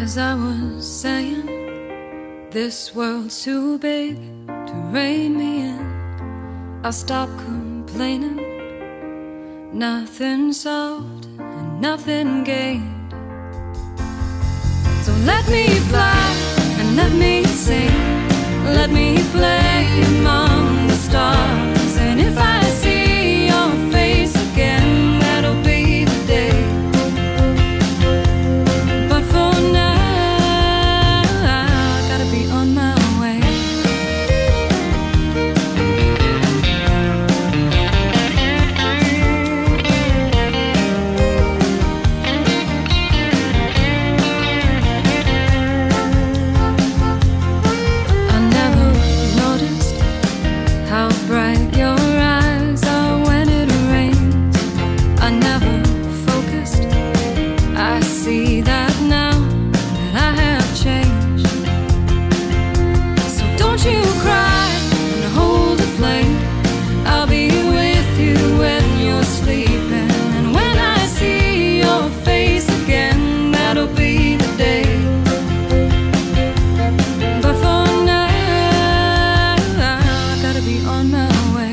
As I was saying, this world's too big to rein me in. I stopped complaining, nothing solved and nothing gained. So let me fly and let me sing, let me play among the stars. And if I see your face again, that'll be the day. But for now, I gotta be on my way. I never noticed how bright your eyes are when it rains. I never focused. I see that now that I have changed. So don't you cry and hold the flame. I'll be with you when you're sleeping. And when I see your face again, that'll be the day. But for now, I gotta be on my way.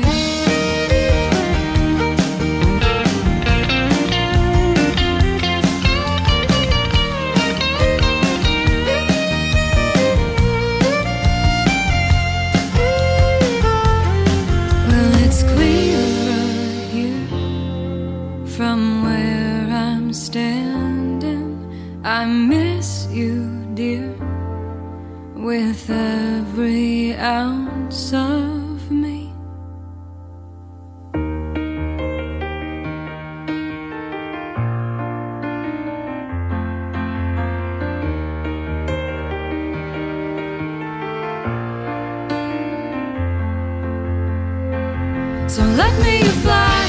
Well, it's clearer here from where I'm standing. I miss you, dear, with every ounce of me. So let me fly